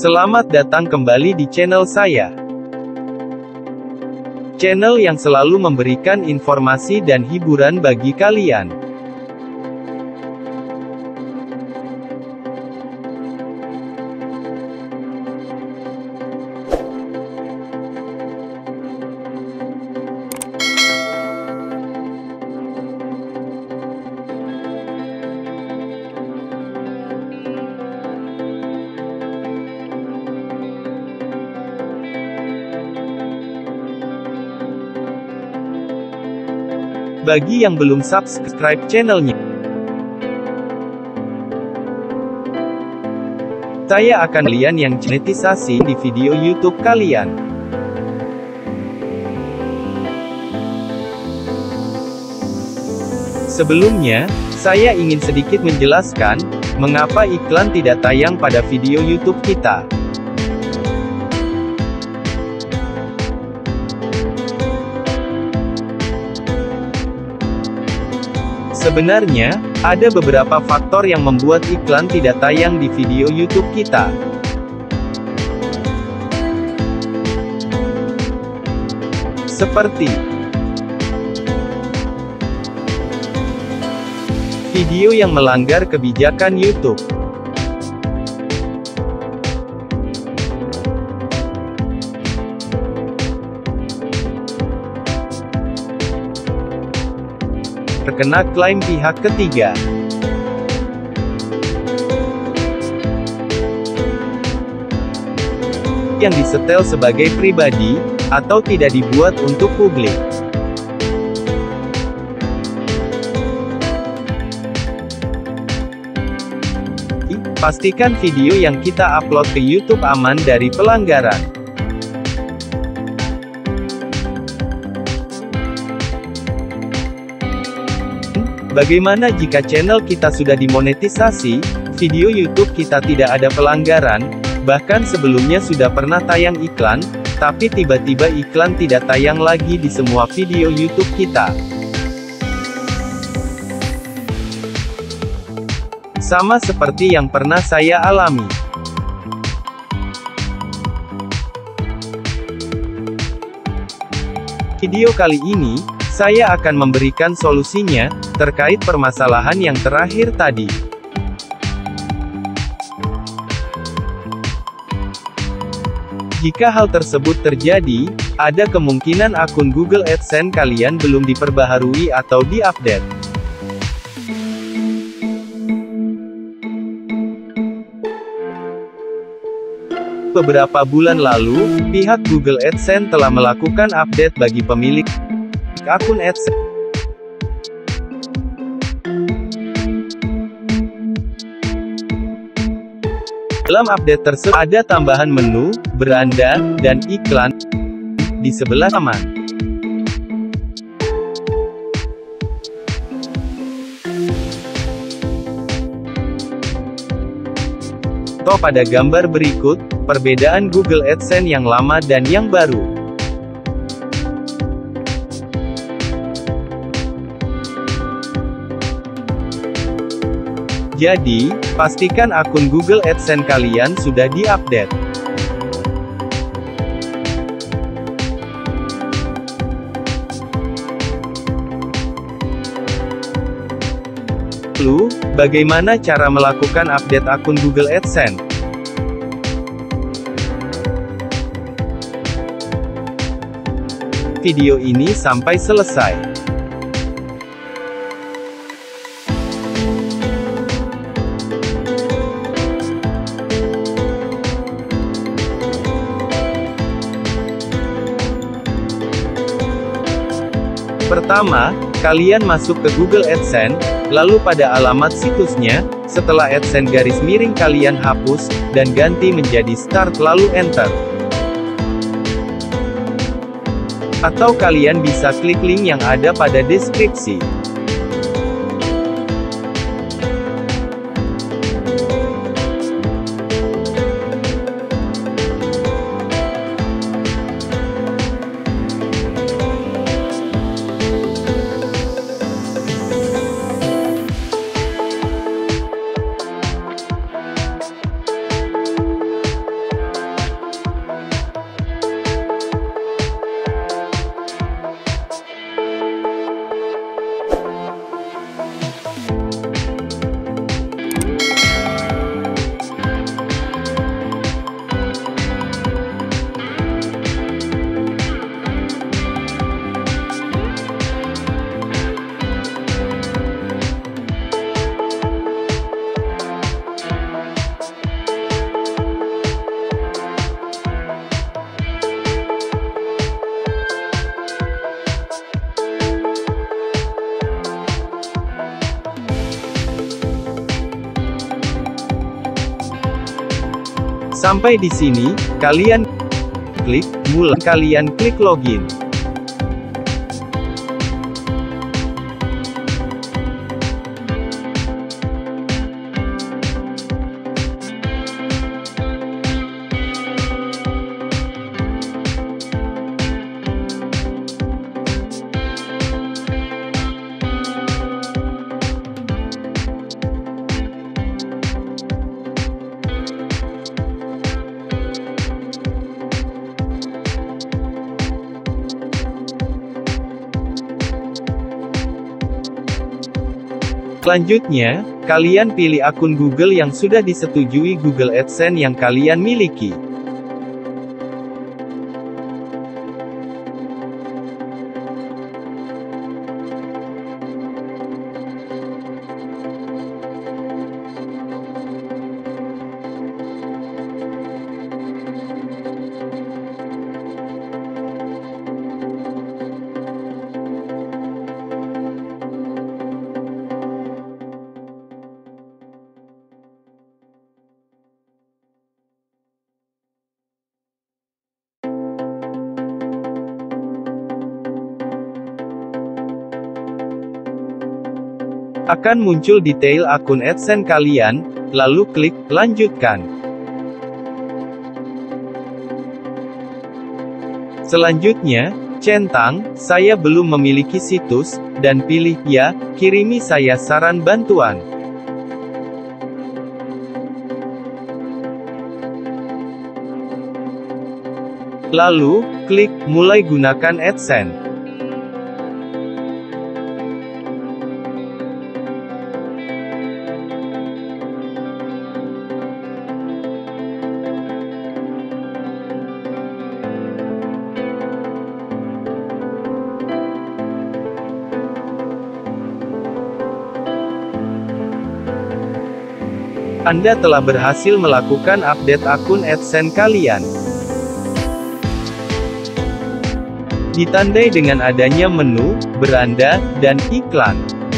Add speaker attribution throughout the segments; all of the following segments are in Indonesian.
Speaker 1: Selamat datang kembali di channel saya. Channel yang selalu memberikan informasi dan hiburan bagi kalian. Bagi yang belum subscribe channelnya, saya akan kalian yang monetisasi di video YouTube kalian. Sebelumnya, saya ingin sedikit menjelaskan mengapa iklan tidak tayang pada video YouTube kita. Sebenarnya, ada beberapa faktor yang membuat iklan tidak tayang di video YouTube kita. Seperti video yang melanggar kebijakan YouTube, terkena klaim pihak ketiga, yang disetel sebagai pribadi, atau tidak dibuat untuk publik. Pastikan video yang kita upload ke YouTube aman dari pelanggaran. Bagaimana jika channel kita sudah dimonetisasi, video YouTube kita tidak ada pelanggaran, bahkan sebelumnya sudah pernah tayang iklan, tapi tiba-tiba iklan tidak tayang lagi di semua video YouTube kita? Sama seperti yang pernah saya alami. Video kali ini, saya akan memberikan solusinya, terkait permasalahan yang terakhir tadi. Jika hal tersebut terjadi, ada kemungkinan akun Google AdSense kalian belum diperbaharui atau diupdate. Beberapa bulan lalu, pihak Google AdSense telah melakukan update bagi pemilik akun AdSense. Dalam update tersebut ada tambahan menu, beranda, dan iklan di sebelah kanan. Pada gambar berikut, perbedaan Google AdSense yang lama dan yang baru. Jadi, pastikan akun Google AdSense kalian sudah diupdate. Lalu, bagaimana cara melakukan update akun Google AdSense? Video ini sampai selesai. Pertama, kalian masuk ke Google AdSense, lalu pada alamat situsnya, setelah AdSense garis miring kalian hapus, dan ganti menjadi Start lalu Enter. Atau kalian bisa klik link yang ada pada deskripsi. Sampai di sini, kalian klik mulai, kalian klik login. Selanjutnya, kalian pilih akun Google yang sudah disetujui Google AdSense yang kalian miliki. Akan muncul detail akun AdSense kalian, lalu klik lanjutkan. Selanjutnya, centang "Saya belum memiliki situs" dan pilih "Ya, kirimi saya saran bantuan". Lalu, klik mulai gunakan AdSense. Anda telah berhasil melakukan update akun AdSense kalian. Ditandai dengan adanya menu, beranda, dan iklan.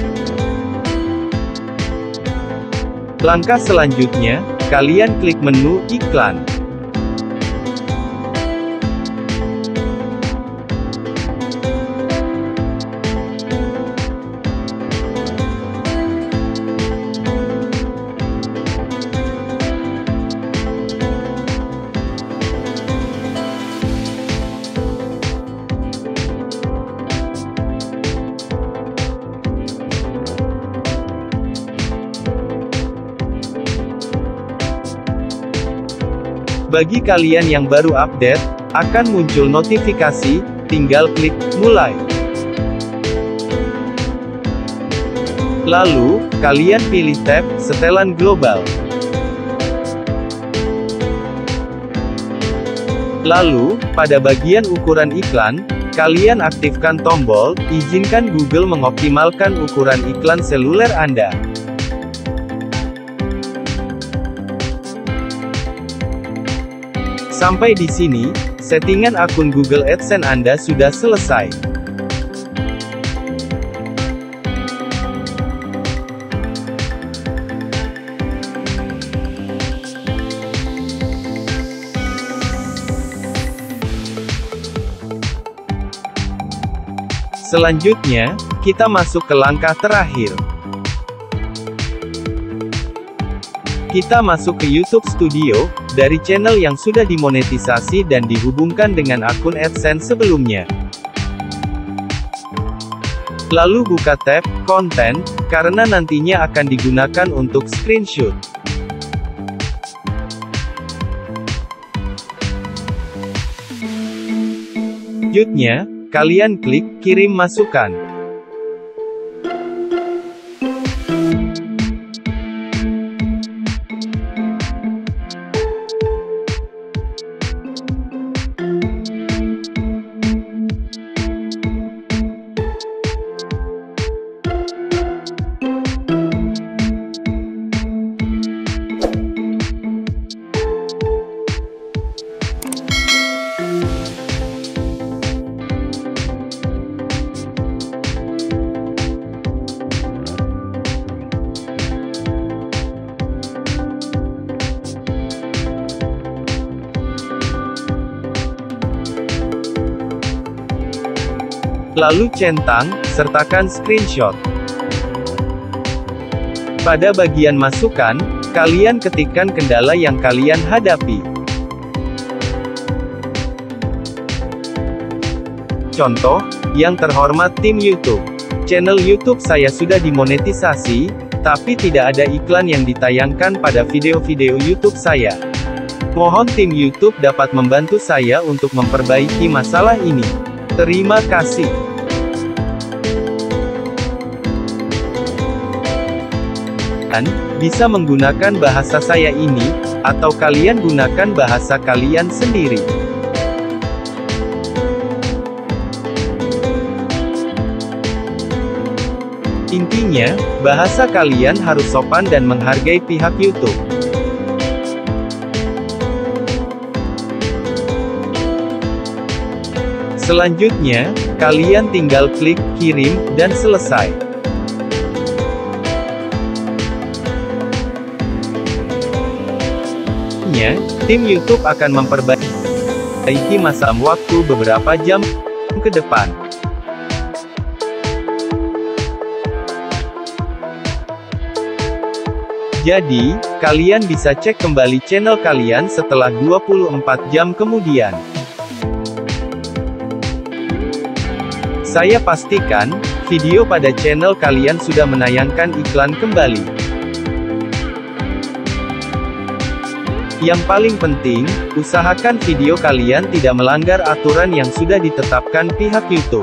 Speaker 1: Langkah selanjutnya, kalian klik menu iklan. Bagi kalian yang baru update, akan muncul notifikasi, tinggal klik mulai. Lalu, kalian pilih tab setelan global. Lalu, pada bagian ukuran iklan, kalian aktifkan tombol "Izinkan Google mengoptimalkan ukuran iklan seluler Anda". Sampai di sini, settingan akun Google AdSense Anda sudah selesai. Selanjutnya, kita masuk ke langkah terakhir. Kita masuk ke YouTube Studio, dari channel yang sudah dimonetisasi dan dihubungkan dengan akun AdSense sebelumnya. Lalu buka tab konten, karena nantinya akan digunakan untuk screenshot. Selanjutnya, kalian klik kirim masukan. Lalu centang, sertakan screenshot. Pada bagian masukan, kalian ketikkan kendala yang kalian hadapi. Contoh, yang terhormat tim YouTube. Channel YouTube saya sudah dimonetisasi, tapi tidak ada iklan yang ditayangkan pada video-video YouTube saya. Mohon tim YouTube dapat membantu saya untuk memperbaiki masalah ini. Terima kasih. Kalian bisa menggunakan bahasa saya ini, atau kalian gunakan bahasa kalian sendiri. Intinya, bahasa kalian harus sopan dan menghargai pihak YouTube. Selanjutnya, kalian tinggal klik kirim dan selesai. Tim YouTube akan memperbaiki masalah waktu beberapa jam ke depan. Jadi, kalian bisa cek kembali channel kalian setelah 24 jam kemudian. Saya pastikan, video pada channel kalian sudah menayangkan iklan kembali. Yang paling penting, usahakan video kalian tidak melanggar aturan yang sudah ditetapkan pihak YouTube.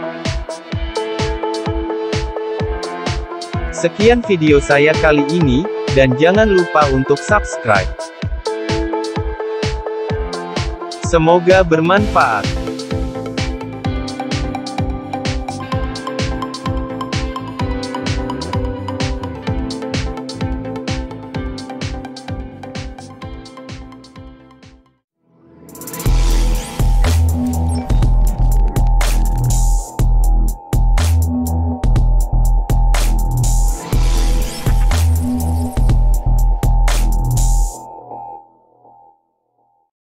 Speaker 1: Sekian video saya kali ini, dan jangan lupa untuk subscribe. Semoga bermanfaat.